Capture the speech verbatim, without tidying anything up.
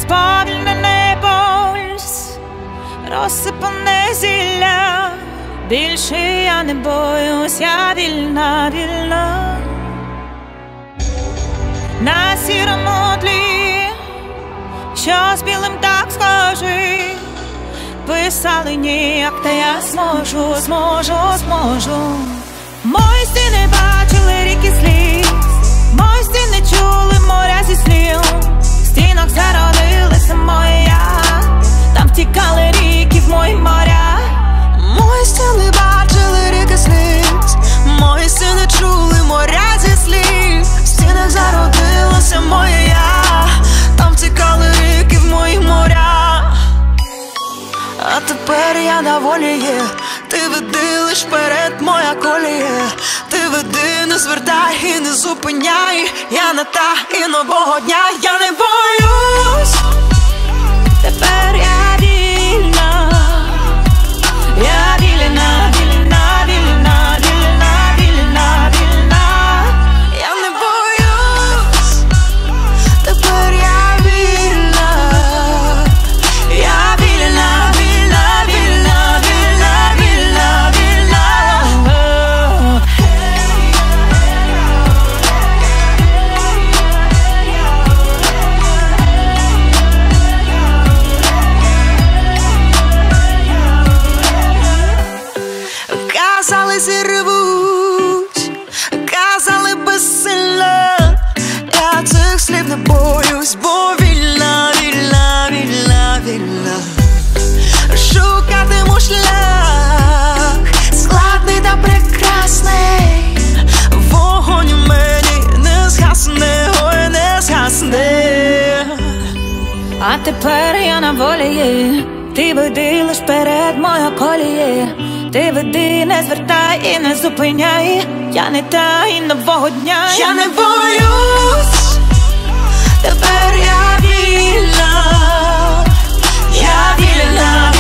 сповільнений пульс, розсипане зілля. Більше я не боюсь, я вільна, вільна. На сірому тлі, що з білим так схожий, писали ніяк, та я зможу, зможу, зможу. Мої стіни бачили ріки сліз, мої стіни чули моря зі слів. В стінах зародилася моя, там втікали ріки в мої моря. Мої стіни бачили ріки сліз, мої стіни чули моря зі слів. В стінах зародилася моя, там втікали ріки в мої моря. А тепер я на волі є, ти веди лиш вперед, моя колія. Ти веди, не звертай і не зупиняй. Я не та і нового дня, я не боюсь. Тепер я вільна, я вільна, вільна, вільна, вільна, вільна, вільна. Я не боюсь, тепер я вільна. Я вільна, вільна, вільна, вільна, вільна, вільна. Казали, зірвуть, казали безсилля. Я цих слів не боюсь, бо вільна, вільна, вільна, вільна. Шукатиму шлях, складний та прекрасний. Вогонь в мені не згасне, ой, не згасне. А тепер я на волі є, ти веди лиш вперед, моя колія. Ти веди, не звертай і не зупиняй. Я не та і нового дня, я не боюсь. Тепер я вільна, я вільна.